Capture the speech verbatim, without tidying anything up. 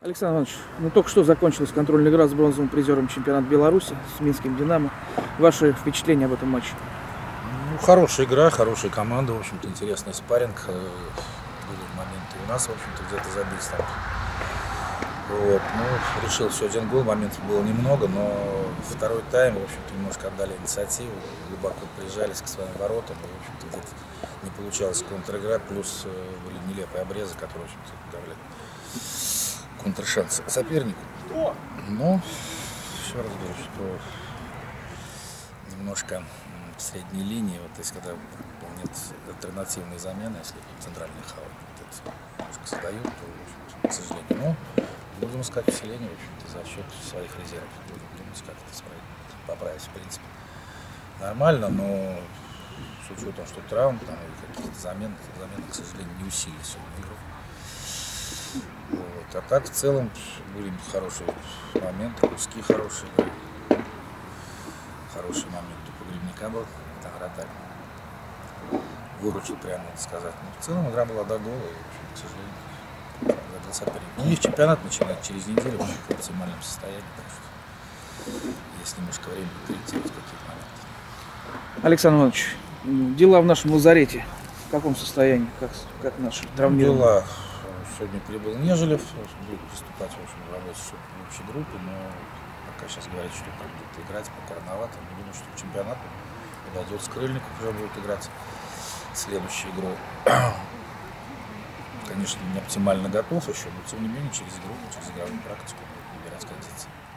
Александр Иванович, ну только что закончилась контрольная игра с бронзовым призером чемпионата Беларуси, с Минским «Динамо». Ваши впечатления об этом матче? Ну, хорошая игра, хорошая команда, в общем-то, интересный спарринг. Были моменты у нас, в общем-то, где-то забить там. Вот, ну, решил все один гол, моментов было немного, но второй тайм, в общем-то, немножко отдали инициативу, глубоко прижались к своим воротам, и, в общем-то, где-то не получалась контр-игра, плюс были нелепые обрезы, которые, в общем-то, давали контршанс сопернику. Но еще раз говорю, что немножко в средней линии, вот, то есть когда нет альтернативной замены, если центральный хау вот это немножко создают, то, в общем-то, к сожалению, ну, будем искать усиление, в общем-то, за счет своих резервов. Будем думать, как это исправить, поправить, в принципе. Нормально, но с учетом, что травм там, и каких-то замен, замены, к сожалению, не усилили сегодня игру. Вот. А так, в целом, были хорошие моменты, куски хорошие, хороший момент у Погребника был, там вратарь выручил, прямо надо сказать. Но в целом игра была до гола, и, в общем, к сожалению, забил соперник. Ну, у них чемпионат начинает через неделю в оптимальном состоянии, так что есть немножко времени корректировать какие-то моменты. Александр Иванович, дела в нашем лазарете в каком состоянии, как, как наши травмированные? Дела. Сегодня прибыл Нежелев, будет приступать, в общем, в работе в общей группе, но пока сейчас говорят, что будет играть, пока рановато. Я думаю, что к чемпионату подойдет Скрыльников, уже будет играть следующую игру. Конечно, не оптимально готов еще, но тем не менее через игру, через игровую практику будет набирать кондиции.